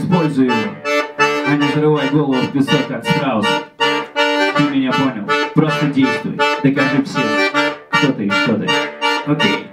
используй его, а не зарывай голову в песок, как страус. Ты меня понял? Просто действуй, докажи всем, кто ты и что ты. Окей?